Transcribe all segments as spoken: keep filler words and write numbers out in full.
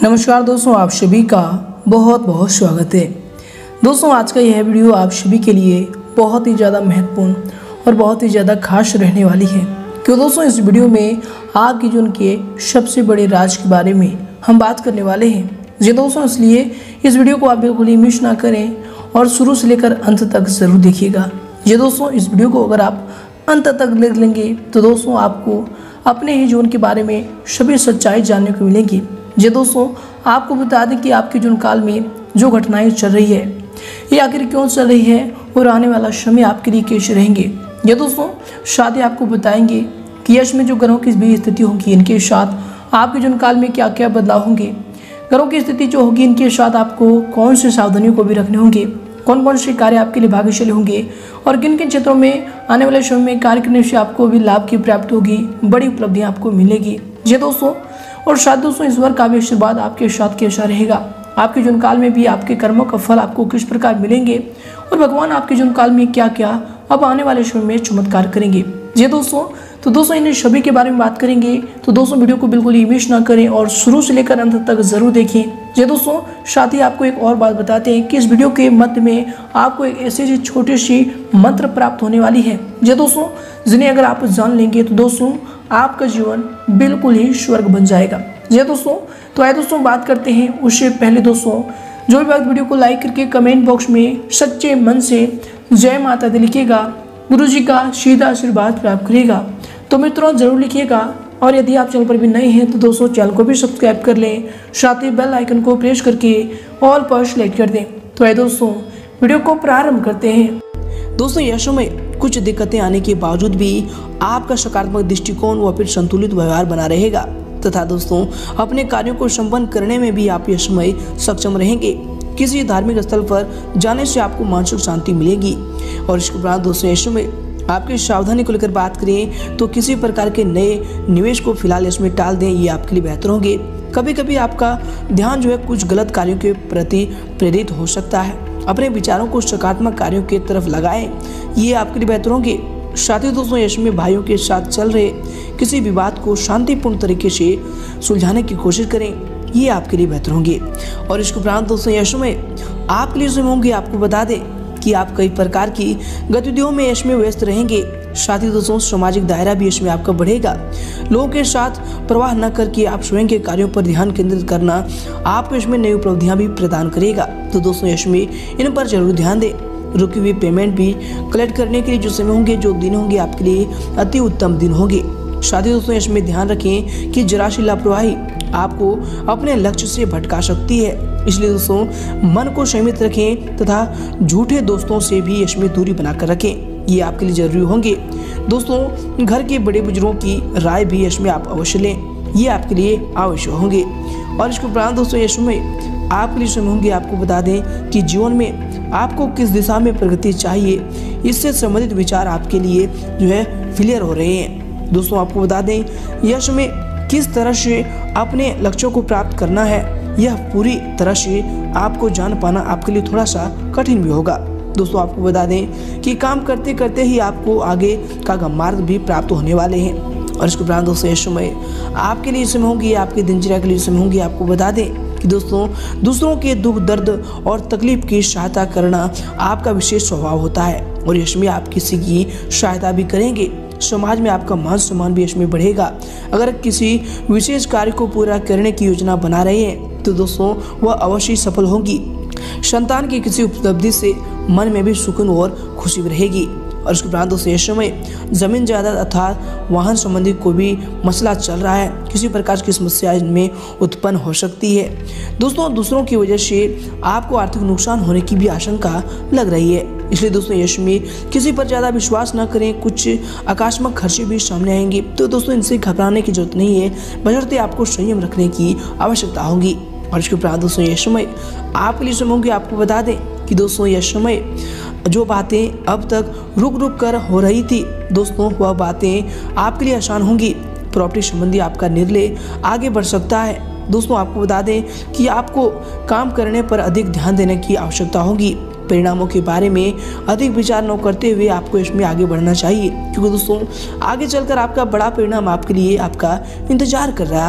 नमस्कार दोस्तों, आप सभी का बहुत बहुत स्वागत है। दोस्तों, आज का यह वीडियो आप सभी के लिए बहुत ही ज़्यादा महत्वपूर्ण और बहुत ही ज़्यादा खास रहने वाली है, क्यों दोस्तों इस वीडियो में आपके जीवन के सबसे बड़े राज के बारे में हम बात करने वाले हैं। जी दोस्तों, इसलिए इस वीडियो को आप बिल्कुल ही मिस ना करें और शुरू से लेकर अंत तक ज़रूर देखिएगा। जी दोस्तों, इस वीडियो को अगर आप अंत तक देख लेंगे तो दोस्तों आपको अपने ही जीवन के बारे में सभी सच्चाई जानने को मिलेंगी। जी दोस्तों, आपको बता दें कि आपके जीवन काल में जो घटनाएं चल रही है ये आखिर क्यों चल रही है और आने वाला समय आपके लिए कैसे रहेंगे। ये दोस्तों साथ ही आपको बताएंगे कि यश में जो ग्रहों की भी स्थिति होगी इनके साथ आपके जीवन काल में क्या क्या बदलाव होंगे। ग्रहों की स्थिति जो होगी इनके साथ आपको कौन सी सावधानियों को भी रखने होंगे, कौन कौन से कार्य आपके लिए भाग्यशाली होंगे और किन किन क्षेत्रों में आने वाले समय में कार्य करने से आपको भी लाभ की प्राप्ति होगी, बड़ी उपलब्धियां आपको मिलेगी। जी दोस्तों, और साथ दोस्तों ईश्वर का भी आशीर्वाद आपके साथ कैसा रहेगा, आपके जीवन काल में भी आपके कर्मों का फल आपको किस प्रकार मिलेंगे और भगवान आपके जीवन काल में क्या क्या अब आने वाले समय में चमत्कार करेंगे। जी दोस्तों, तो दोस्तों इन सभी के बारे में बात करेंगे, तो दोस्तों वीडियो को बिल्कुल ही मिस ना करें और शुरू से लेकर अंत तक जरूर देखें। जी दोस्तों, साथ ही आपको एक और बात बताते हैं कि इस वीडियो के मध्य में आपको एक ऐसी छोटी सी मंत्र प्राप्त होने वाली है। जी दोस्तों, जिन्हें अगर आप जान लेंगे तो दोस्तों आपका जीवन बिल्कुल ही स्वर्ग बन जाएगा। जी दोस्तों, तो आइए दोस्तों बात करते हैं। उससे पहले दोस्तों जो भी बात वीडियो को लाइक करके कमेंट बॉक्स में सच्चे मन से जय माता दी लिखिएगा, गुरु जी का सीधा आशीर्वाद प्राप्त करेगा। तो मित्रों जरूर लिखिएगा और यदि आप चैनल पर भी नए हैं तो दोस्तों चैनल को भी सब्सक्राइब कर लें, साथ ही बेल आइकन को प्रेस करके ऑल पर सेलेक्ट कर दें। तो आइए दोस्तों वीडियो को प्रारंभ करते हैं। दोस्तों यशों में कुछ दिक्कतें आने के बावजूद भी आपका सकारात्मक दृष्टिकोण व फिर संतुलित व्यवहार बना रहेगा तथा दोस्तों अपने कार्यों को संपन्न करने में भी आप यशमय सक्षम रहेंगे। किसी धार्मिक स्थल पर जाने से आपको मानसिक शांति मिलेगी। और इसके उपरांत दोस्तों यशमय आपकी सावधानी को लेकर बात करें तो किसी प्रकार के नए निवेश को फिलहाल इसमें टाल दें, ये आपके लिए बेहतर होंगे। कभी कभी आपका ध्यान जो है कुछ गलत कार्यों के प्रति प्रेरित हो सकता है। अपने विचारों को सकारात्मक कार्यों की तरफ लगाएं, ये आपके लिए बेहतर होंगे। साथ ही दोस्तों यश में भाइयों के साथ चल रहे किसी विवाद को शांतिपूर्ण तरीके से सुलझाने की कोशिश करें, ये आपके लिए बेहतर होंगे। और इसके उपरांत दोस्तों यश में आपके लिए समय होंगे, आपको बता दें कि आप कई प्रकार की गतिविधियों में यश में व्यस्त रहेंगे। साथ ही दोस्तों सामाजिक दायरा भी इसमें आपका बढ़ेगा। लोगों के साथ प्रवाह न करके आप स्वयं के कार्यों पर ध्यान केंद्रित करना आपको इसमें नई उपलब्धियां भी प्रदान करेगा। तो दोस्तों यश में इन पर जरूर ध्यान दें। रुकी हुई पेमेंट भी कलेक्ट करने के लिए जो समय होंगे, जो दिन होंगे आपके लिए अति उत्तम दिन होंगे। साथ ही दोस्तों इसमें ध्यान रखें कि जरा सी लापरवाही आपको अपने लक्ष्य से भटका सकती है, इसलिए दोस्तों मन को संयमित रखें तथा झूठे दोस्तों से भी इसमें दूरी बनाकर रखें, ये आपके लिए जरूरी होंगे। दोस्तों घर के बड़े बुजुर्गों की राय भी इसमें आप अवश्य लें, ये आपके लिए आवश्यक होंगे। और इसके उपरांत दोस्तों इसमें आपके लिए समय होंगे, आपको बता दें कि जीवन में आपको किस दिशा में प्रगति चाहिए, इससे संबंधित विचार आपके लिए जो है क्लियर हो रहे हैं। दोस्तों आपको बता दें यश में किस तरह से अपने लक्ष्यों को प्राप्त करना है, यह पूरी तरह से आपको जान पाना आपके लिए थोड़ा सा कठिन भी होगा। दोस्तों आपको बता दें कि काम करते करते ही आपको आगे का मार्ग भी प्राप्त होने वाले हैं। और इसके उपरांत दोस्तों इस समय आपके लिए समय होंगी, आपकी दिनचर्या के लिए समय होंगी। आपको बता दें कि दोस्तों दूसरों के दुख दर्द और तकलीफ की सहायता करना आपका विशेष स्वभाव होता है और इसमें आप किसी की सहायता भी करेंगे। समाज में आपका मान सम्मान भी इसमें बढ़ेगा। अगर किसी विशेष कार्य को पूरा करने की योजना बना रहे हैं तो दोस्तों वह अवश्य सफल होगी। संतान की किसी उपलब्धि से मन में भी सुकून और खुशी रहेगी। और इसके उपरांत दोस्तों इस समय जमीन जायदाद अर्थात वाहन संबंधी कोई भी मसला चल रहा है, किसी प्रकार की समस्या इनमें उत्पन्न हो सकती है। दोस्तों दूसरों की वजह से आपको आर्थिक नुकसान होने की भी आशंका लग रही है, इसलिए दोस्तों यश में किसी पर ज़्यादा विश्वास न करें। कुछ आकस्मिक खर्चे भी सामने आएंगे, तो दोस्तों इनसे घबराने की जरूरत नहीं है, बशर्ते आपको संयम रखने की आवश्यकता होगी। और इसके उपरांत दोस्तों यह समय आपके लिए समय होंगे, आपको बता दें कि दोस्तों यह समय जो बातें अब तक रुक रुक कर हो रही थी दोस्तों वह बातें आपके लिए आसान होंगी। प्रॉपर्टी संबंधी आपका निर्णय आगे बढ़ सकता है। दोस्तों आपको बता दें कि आपको काम करने पर अधिक ध्यान देने की आवश्यकता होगी। परिणामों के बारे में अधिक विचार न करते हुए आपको इसमें आगे बढ़ना चाहिए, क्योंकि दोस्तों आगे चलकर आपका बड़ा परिणाम आपके लिए आपका इंतजार कर रहा है।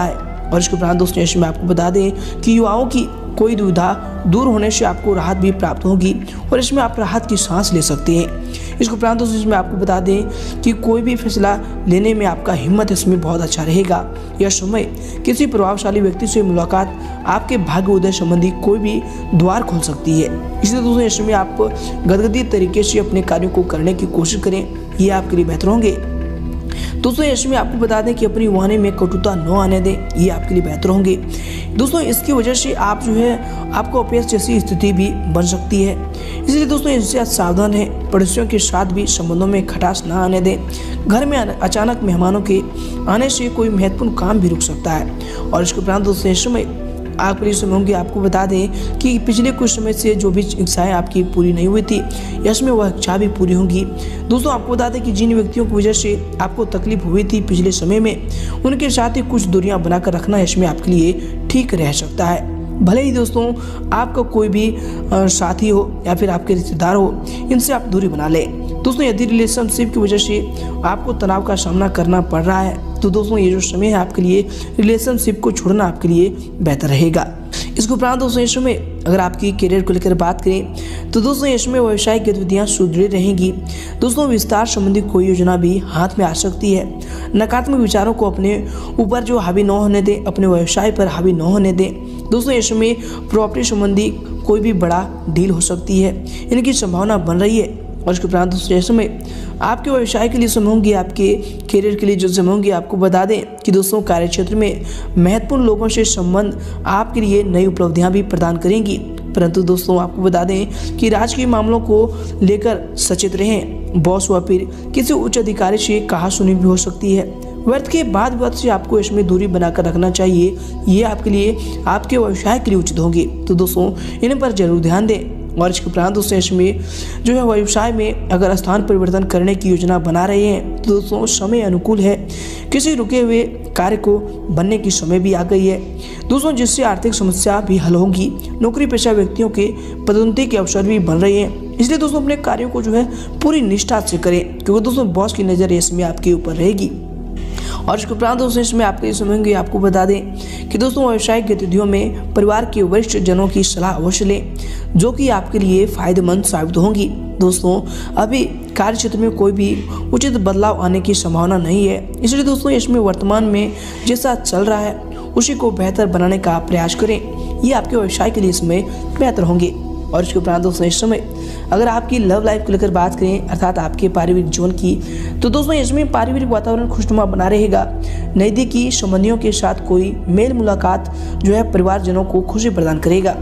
और इसके उपरांत दोस्तों यश में आपको बता दें कि युवाओं की कोई दुविधा दूर होने से आपको राहत भी प्राप्त होगी और इसमें आप राहत की सांस ले सकते हैं। इसके उपरांत दोस्तों इसमें आपको बता दें कि कोई भी फैसला लेने में आपका हिम्मत इसमें बहुत अच्छा रहेगा। यह समय किसी प्रभावशाली व्यक्ति से मुलाकात आपके भाग्य उदय संबंधी कोई भी द्वार खोल सकती है। इसलिए दोस्तों इस समय आप गदगदी तरीके से अपने कार्यों को करने की कोशिश करें, ये आपके लिए बेहतर होंगे। दोस्तों यश में आपको बता दें कि अपनी वाणी में कटुता न आने दें, ये आपके लिए बेहतर होंगे। दोस्तों इसकी वजह से आप जो है आपको अपयश जैसी स्थिति भी बन सकती है, इसलिए दोस्तों इनसे सावधान रहें। पड़ोसियों के साथ भी संबंधों में खटास न आने दें। घर में अचानक मेहमानों के आने से कोई महत्वपूर्ण काम भी रुक सकता है। और इसके उपरांत दोस्तों इस समय आपके लिए समय होंगे। आपको बता दें कि पिछले कुछ समय से जो भी इच्छाएं आपकी पूरी नहीं हुई थी, यश में वह इच्छा भी पूरी होंगी। दोस्तों आपको बता दें कि जिन व्यक्तियों की वजह से आपको तकलीफ हुई थी पिछले समय में, उनके साथ ही कुछ दूरियां बनाकर रखना यश में आपके लिए ठीक रह सकता है। भले ही दोस्तों आपका कोई भी साथी हो या फिर आपके रिश्तेदार हो, इनसे आप दूरी बना लें। दोस्तों यदि रिलेशनशिप की वजह से आपको तनाव का सामना करना पड़ रहा है, तो दोस्तों ये जो समय है आपके लिए रिलेशनशिप को छोड़ना आपके लिए बेहतर रहेगा। इसके उपरांत दोस्तों इस समय अगर आपकी करियर को लेकर बात करें, तो दोस्तों इसमें व्यावसायिक गतिविधियां सुदृढ़ रहेंगी। दोस्तों विस्तार संबंधी कोई योजना भी हाथ में आ सकती है। नकारात्मक विचारों को अपने ऊपर जो हावी न होने दें, अपने व्यवसाय पर हावी न होने दें। दोस्तों इसमें प्रॉपर्टी संबंधी कोई भी बड़ा डील हो सकती है, इनकी संभावना बन रही है। और इसके उपरांत दोस्तों समय आपके व्यवसाय के लिए समय होंगे, आपके करियर के लिए जो समय होंगे। आपको बता दें कि दोस्तों कार्य क्षेत्र में महत्वपूर्ण लोगों से संबंध आपके लिए नई उपलब्धियां भी प्रदान करेंगी। परंतु दोस्तों आपको बता दें कि राजकीय मामलों को लेकर सचेत रहें। बॉस व फिर किसी उच्च अधिकारी से कहासुनी भी हो सकती है। व्यर्थ के बाद विवाद से आपको इसमें दूरी बनाकर रखना चाहिए, ये आपके लिए आपके व्यवसाय के लिए उचित होंगे। तो दोस्तों इन पर जरूर ध्यान दें। और इसके उपरांत दोस्तों इसमें जो है व्यवसाय में अगर स्थान परिवर्तन करने की योजना बना रहे हैं, तो दोस्तों समय अनुकूल है। किसी रुके हुए कार्य को बनने की समय भी आ गई है दोस्तों, जिससे आर्थिक समस्या भी हल होगी। नौकरी पेशा व्यक्तियों के पदोन्नति के अवसर भी बन रहे हैं, इसलिए दोस्तों अपने कार्यों को जो है पूरी निष्ठा से करें, क्योंकि दोस्तों बॉस की नज़र इसमें आपके ऊपर रहेगी। और इसके उपरांत दोस्तों इसमें आपके लिए समझेंगे। आपको बता दें कि दोस्तों व्यावसायिक गतिविधियों में परिवार के वरिष्ठ जनों की सलाह अवश्य लें, जो कि आपके लिए फायदेमंद साबित होंगी। दोस्तों अभी कार्य क्षेत्र में कोई भी उचित बदलाव आने की संभावना नहीं है, इसलिए दोस्तों इसमें वर्तमान में जैसा चल रहा है उसी को बेहतर बनाने का प्रयास करें, ये आपके व्यवसाय के लिए इसमें बेहतर होंगे। और इसके उपरांत दोस्तों इस समय अगर आपकी लव लाइफ को लेकर बात करें, अर्थात आपके पारिवारिक जीवन की, तो दोस्तों इसमें पारिवारिक वातावरण खुशनुमा बना रहेगा। नज़दीकी संबंधियों के साथ कोई मेल मुलाकात जो है परिवारजनों को खुशी प्रदान करेगा।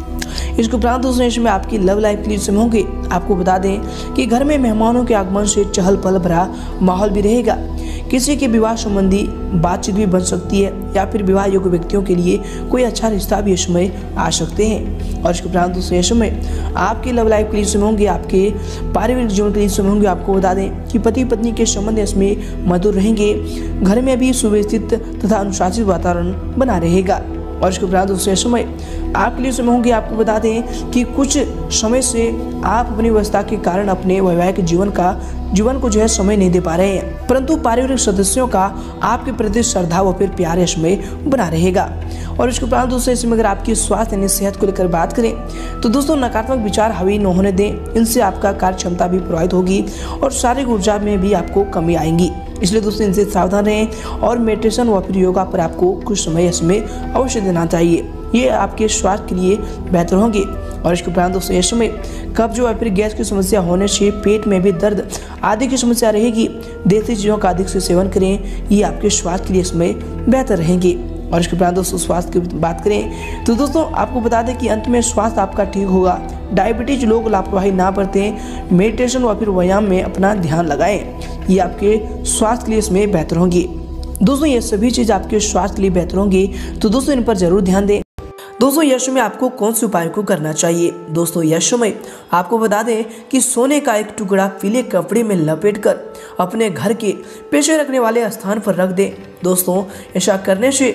इसके उपरांत दोस्तों इसमें आपकी लव लाइफ के लिए समय होंगे। आपको बता दें कि घर में मेहमानों के आगमन से चहल पहल भरा माहौल भी रहेगा। किसी के विवाह संबंधी बातचीत भी बन सकती है, या फिर विवाह योग्य व्यक्तियों के लिए कोई अच्छा रिश्ता भी इस समय आ सकते हैं। और इसके उपरांत दोस्तों इस समय आपकी लव लाइफ के लिए समय होंगे, आपके पारिवारिक जीवन के लिए समय होंगे। आपको बता दें कि पति पत्नी के संबंध इसमें मधुर रहेंगे। घर में भी सुव्यवस्थित तथा अनुशासित वातावरण बना रहेगा। और इसके उपरांत दोस्तों समय आपके लिए समय होंगे। आपको बता दें कि कुछ समय से आप अपनी व्यवस्था के कारण अपने वैवाहिक जीवन का जीवन को जो है समय नहीं दे पा रहे हैं, परंतु पारिवारिक सदस्यों का आपके प्रति श्रद्धा व फिर प्यार इसमें बना रहेगा। और इसके उपरांत दोस्तों इसमें अगर आपकी स्वास्थ्य यानी सेहत को लेकर बात करें, तो दोस्तों नकारात्मक विचार हावी न होने दें, इनसे आपका कार्य क्षमता भी प्रभावित होगी और शारीरिक ऊर्जा में भी आपको कमी आएगी। इसलिए दोस्तों इनसे सावधान रहें और मेडिटेशन व फिर योगा पर आपको कुछ समय इसमें अवश्य देना चाहिए, ये आपके स्वास्थ्य के लिए बेहतर होंगे। और इसके उपरांत दोस्तों इस समय कब्ज या फिर गैस की समस्या होने से पेट में भी दर्द आदि की समस्या रहेगी। देसी चीज़ों का अधिक से सेवन करें, ये आपके स्वास्थ्य के लिए इसमें बेहतर रहेंगे। और इसके उपरांत दोस्तों स्वास्थ्य की बात करें, तो दोस्तों आपको बता दें कि अंत में स्वास्थ्य आपका ठीक होगा। डायबिटीज लोग लापरवाही ना बरतें, मेडिटेशन व फिर व्यायाम में अपना ध्यान लगाएं, ये आपके स्वास्थ्य के लिए इसमें बेहतर होंगी। दोस्तों ये सभी चीज़ आपके स्वास्थ्य के लिए बेहतर होंगी, तो दोस्तों इन पर जरूर ध्यान दें। दोस्तों यश में आपको कौन से उपाय को करना चाहिए? दोस्तों यश में आपको बता दें कि सोने का एक टुकड़ा पीले कपड़े में लपेटकर अपने घर के पेशे रखने वाले स्थान पर रख दें। दोस्तों ऐसा करने से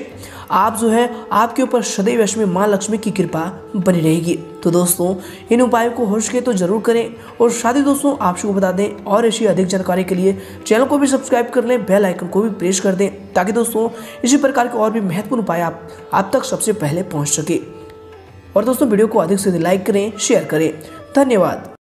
आप जो है आपके ऊपर सदैव में माँ लक्ष्मी की कृपा बनी रहेगी। तो दोस्तों इन उपायों को हो सके तो जरूर करें। और साथ ही दोस्तों आप सबको बता दें और ऐसी अधिक जानकारी के लिए चैनल को भी सब्सक्राइब कर लें, बेल आइकन को भी प्रेस कर दें, ताकि दोस्तों इसी प्रकार के और भी महत्वपूर्ण उपाय आप आप तक सबसे पहले पहुंच सके। और दोस्तों वीडियो को अधिक से अधिक लाइक करें, शेयर करें। धन्यवाद।